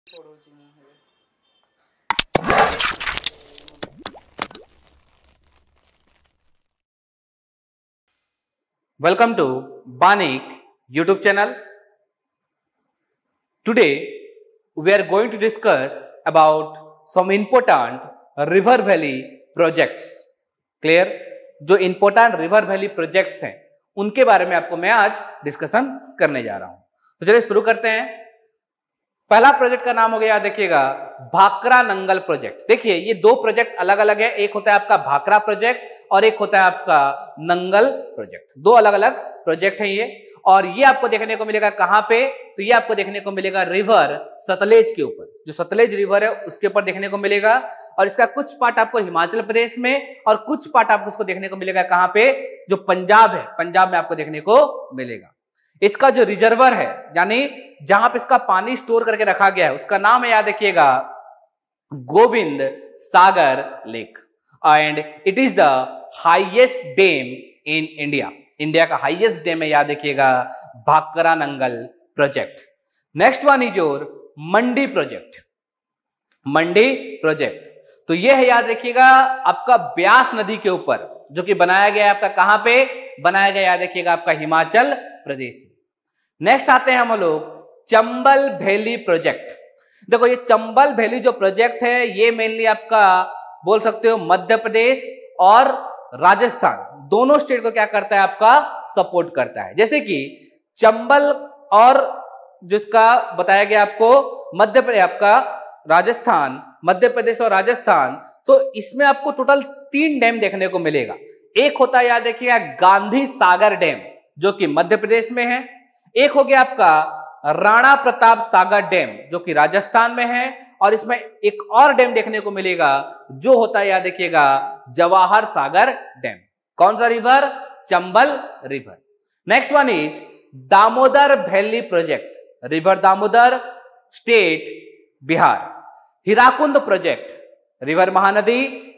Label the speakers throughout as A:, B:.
A: Welcome to Banik YouTube channel. Today we are going to discuss about some important river valley projects. Clear? जो important river valley projects हैं उनके बारे में आपको मैं आज डिस्कशन करने जा रहा हूं. तो चलिए शुरू करते हैं. पहला प्रोजेक्ट का नाम हो गया, देखिएगा, भाखरा नंगल प्रोजेक्ट. देखिए ये दो प्रोजेक्ट अलग अलग है. एक होता है आपका भाखरा प्रोजेक्ट और एक होता है आपका नंगल प्रोजेक्ट. दो अलग अलग प्रोजेक्ट हैं ये. और ये आपको देखने को मिलेगा कहां पे? तो ये आपको देखने को मिलेगा रिवर सतलेज के ऊपर. जो सतलेज रिवर है उसके ऊपर देखने को मिलेगा. और इसका कुछ पार्ट आपको हिमाचल प्रदेश में और कुछ पार्ट आपको उसको देखने को मिलेगा कहां पे? जो पंजाब है, पंजाब में आपको देखने को मिलेगा. इसका जो रिजर्वर है, यानी जहां पे इसका पानी स्टोर करके रखा गया है, उसका नाम है, याद रखिएगा, Govind Sagar lake. And it is the highest dam in India. India का हाईएस्ट डैम है, याद रखिएगा, Bhakra Nangal project. Next one is your Mandi project. Mandi project तो ये है, याद रखिएगा, आपका ब्यास नदी के ऊपर, जो कि बनाया गया है आपका कहां पे? बनाया गया, याद रखिएगा, आपका हिमाचल प्रदेश. नेक्स्ट आते हैं हम लोग चंबल वैली प्रोजेक्ट. देखो ये चंबल वैली जो प्रोजेक्ट है ये मेनली आपका बोल सकते हो मध्य प्रदेश और राजस्थान दोनों स्टेट को क्या करता है? आपका सपोर्ट करता है. जैसे कि चंबल और जिसका बताया गया आपको मध्य प्रदेश, आपका राजस्थान, मध्य प्रदेश और राजस्थान, तो इसमें आपको टोटल 3 डैम देखने को मिलेगा. एक होता है, याद रखिएगा, गांधी सागर डैम, जो कि मध्य प्रदेश में है. एक हो गया आपका राणा प्रताप सागर डैम, जो कि राजस्थान में है. और इसमें एक और डैम देखने को मिलेगा जो होता है, याद रखिएगा, जवाहर सागर डैम. कौन सा river? Chambal river. Next one is Damodar valley project. River Damodar, state Bihar. Hirakud project, river Mahanadi,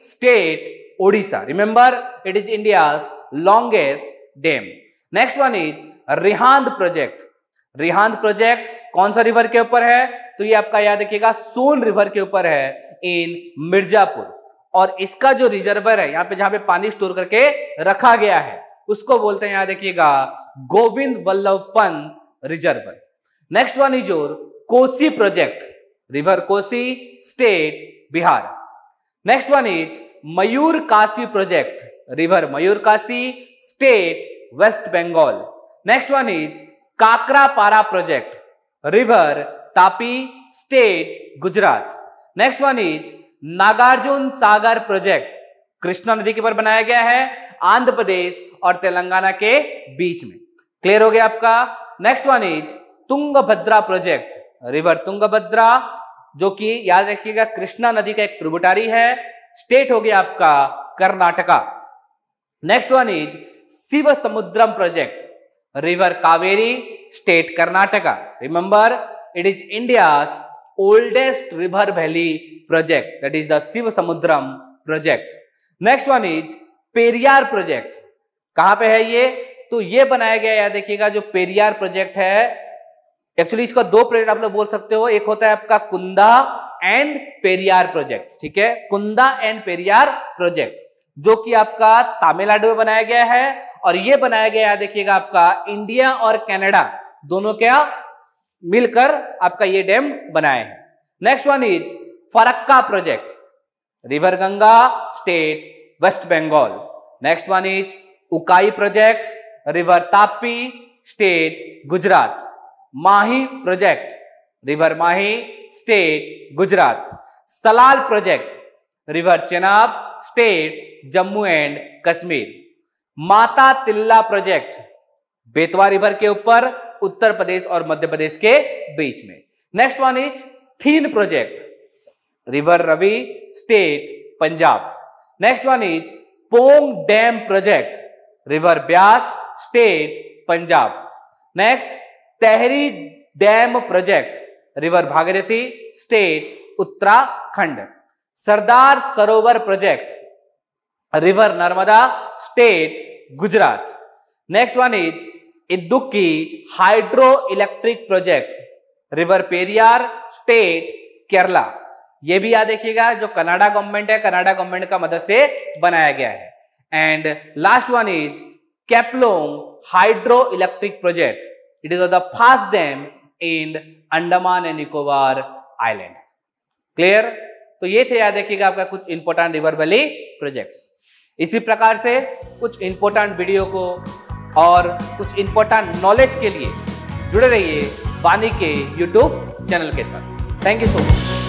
A: state Odisha. Remember it is India's longest dam. Next one is Rihand project. Rihand project कौन सा रिवर के ऊपर है? तो ये आपका, याद रखिएगा, सोन रिवर के ऊपर है इन मिर्जापुर. और इसका जो रिजर्वर है यहाँ पे, जहां पे पानी स्टोर करके रखा गया है, उसको बोलते हैं, याद रखिएगा, Govind Vallabh Pant reservoir. Next one is your Kosi project. River Kosi, state Bihar. Next one is Mayurakshi project. River Mayurakshi, state West Bengal. Next one is Kakrapar project. River Tapi, state Gujarat. Next one is Nagarjuna Sagar project. Krishna नदी के ऊपर बनाया गया है, आंध्र प्रदेश और तेलंगाना के बीच में. क्लियर हो गया आपका. Next one is Tungabhadra project. River Tungabhadra, जो कि याद रखिएगा कृष्णा नदी का एक ट्रिब्यूटरी है. स्टेट हो गया आपका Karnataka. Next one is Shiva Samudram project. River Kaveri, state Karnataka. Remember it is India's oldest river valley project, that is the Shiva Samudram project. Next one is Periyar project. कहां पे है ये? तो ये बनाया गया, याद देखिएगा, जो पेरियार प्रोजेक्ट है, एक्चुअली इसका 2 प्रोजेक्ट आप लोग बोल सकते हो. एक होता है आपका कुंदा एंड पेरियार प्रोजेक्ट. ठीक है, कुंदा एंड पेरियार प्रोजेक्ट, जो कि आपका तमिलनाडु में बनाया गया है. और ये बनाया गया, याद देखिएगा, आपका इंडिया और कनाडा दोनों क्या मिलकर आपका ये डैम बनाए हैं. Next one is Farakka project. River Ganga, state West Bengal. Next one is Ukai project. River Tapi, state Gujarat. Mahi project. River Mahi, state Gujarat. Salal project. River Chenab, state Jammu and Kashmir. Matatila project, Betwa river के ऊपर, उत्तर प्रदेश और मध्य प्रदेश के बीच में. Next one is Thein project. River Ravi, state Punjab. Next one is Pong dam project. River Beas, state Punjab. Next Tehri dam project. River Bhagirathi, state Uttarakhand. Sardar Sarovar project. River Narmada, state Gujarat. Next one is Idukki hydro electric project. River Periyar state Kerala, ये भी याद रखिएगा, जो कनाडा गवर्नमेंट है, Canada government का मदद से बनाया गया है। And last one is केपलोंग hydro electric project, it is the fast dam in Andaman and Nicobar island. Clear? तो ये थे याद रखिएगा आपका कुछ इंपॉर्टेंट रिवर वैली प्रोजेक्ट्स। इसी प्रकार से कुछ इंपॉर्टेंट वीडियो को और कुछ इंपॉर्टेंट नॉलेज के लिए जुड़े रहिए वाणी के यूट्यूब चैनल के साथ। Thank you so much.